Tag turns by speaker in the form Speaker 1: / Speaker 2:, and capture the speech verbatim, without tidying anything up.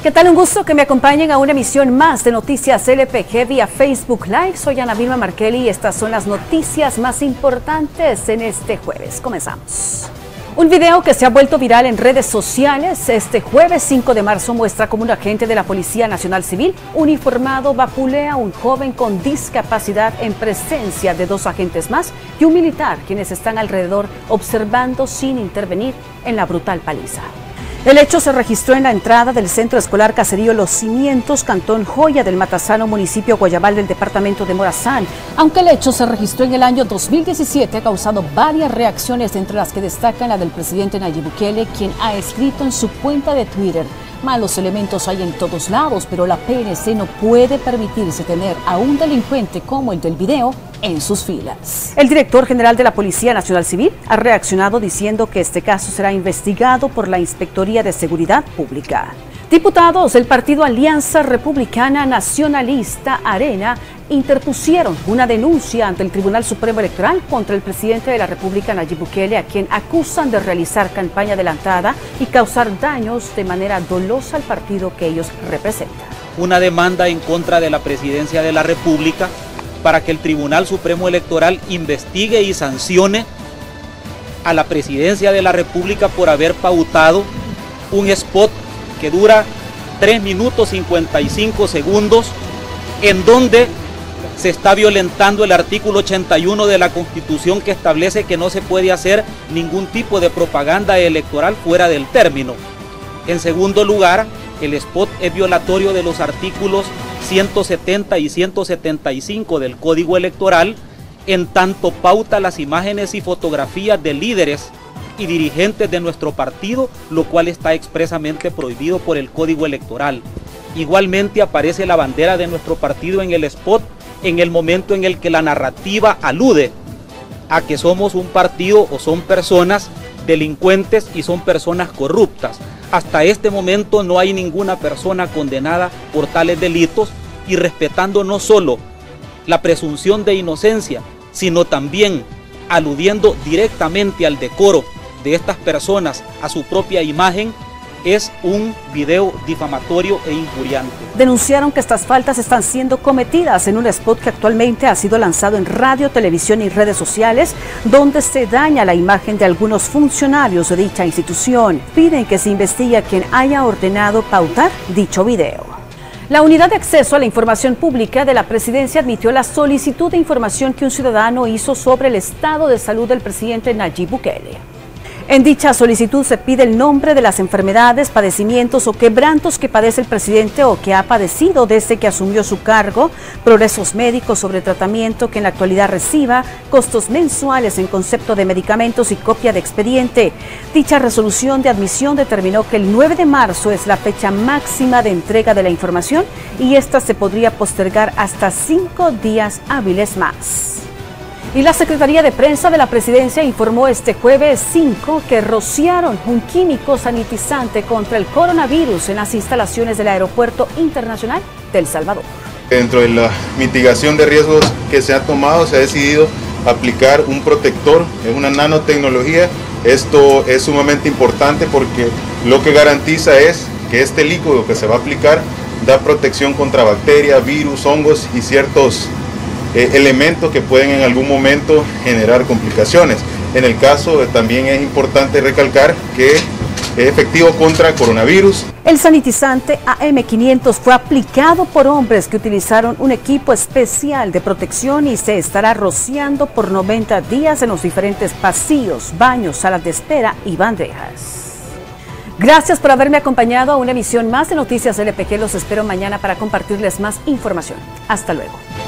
Speaker 1: ¿Qué tal? Un gusto que me acompañen a una emisión más de Noticias L P G vía Facebook Live. Soy Ana Vilma Markelly y estas son las noticias más importantes en este jueves. Comenzamos. Un video que se ha vuelto viral en redes sociales este jueves cinco de marzo muestra cómo un agente de la Policía Nacional Civil uniformado vapulea a un joven con discapacidad en presencia de dos agentes más y un militar, quienes están alrededor observando sin intervenir en la brutal paliza. El hecho se registró en la entrada del Centro Escolar Caserío Los Cimientos, Cantón Joya del Matasano, municipio Guayabal del departamento de Morazán. Aunque el hecho se registró en el año dos mil diecisiete, ha causado varias reacciones, entre las que destacan la del presidente Nayib Bukele, quien ha escrito en su cuenta de Twitter: malos elementos hay en todos lados, pero la P N C no puede permitirse tener a un delincuente como el del video en sus filas. El director general de la Policía Nacional Civil ha reaccionado diciendo que este caso será investigado por la Inspectoría de Seguridad Pública. Diputados del partido Alianza Republicana Nacionalista Arena interpusieron una denuncia ante el Tribunal Supremo Electoral contra el presidente de la República, Nayib Bukele, a quien acusan de realizar campaña adelantada y causar daños de manera dolosa al partido que ellos representan.
Speaker 2: Una demanda en contra de la presidencia de la República para que el Tribunal Supremo Electoral investigue y sancione a la presidencia de la República por haber pautado un spot que dura tres minutos cincuenta y cinco segundos, en donde se está violentando el artículo ochenta y uno de la Constitución, que establece que no se puede hacer ningún tipo de propaganda electoral fuera del término. En segundo lugar, el spot es violatorio de los artículos ciento setenta y ciento setenta y cinco del Código Electoral, en tanto pauta las imágenes y fotografías de líderes y dirigentes de nuestro partido, lo cual está expresamente prohibido por el Código Electoral. Igualmente aparece la bandera de nuestro partido en el spot en el momento en el que la narrativa alude a que somos un partido o son personas delincuentes y son personas corruptas. Hasta este momento no hay ninguna persona condenada por tales delitos, y respetando no solo la presunción de inocencia, sino también aludiendo directamente al decoro de estas personas, a su propia imagen, es un video difamatorio e injuriante.
Speaker 1: Denunciaron que estas faltas están siendo cometidas en un spot que actualmente ha sido lanzado en radio, televisión y redes sociales, donde se daña la imagen de algunos funcionarios de dicha institución. Piden que se investigue a quien haya ordenado pautar dicho video. La Unidad de Acceso a la Información Pública de la Presidencia admitió la solicitud de información que un ciudadano hizo sobre el estado de salud del presidente Nayib Bukele. En dicha solicitud se pide el nombre de las enfermedades, padecimientos o quebrantos que padece el presidente o que ha padecido desde que asumió su cargo, progresos médicos sobre tratamiento que en la actualidad reciba, costos mensuales en concepto de medicamentos y copia de expediente. Dicha resolución de admisión determinó que el nueve de marzo es la fecha máxima de entrega de la información y esta se podría postergar hasta cinco días hábiles más. Y la Secretaría de Prensa de la Presidencia informó este jueves cinco que rociaron un químico sanitizante contra el coronavirus en las instalaciones del Aeropuerto Internacional de El Salvador.
Speaker 3: Dentro de la mitigación de riesgos que se ha tomado, se ha decidido aplicar un protector, es una nanotecnología. Esto es sumamente importante porque lo que garantiza es que este líquido que se va a aplicar da protección contra bacterias, virus, hongos y ciertos Eh, elementos que pueden en algún momento generar complicaciones. En el caso, eh, también es importante recalcar que es efectivo contra coronavirus.
Speaker 1: El sanitizante A M quinientos fue aplicado por hombres que utilizaron un equipo especial de protección y se estará rociando por noventa días en los diferentes pasillos, baños, salas de espera y bandejas. Gracias por haberme acompañado a una emisión más de Noticias L P G. Los espero mañana para compartirles más información. Hasta luego.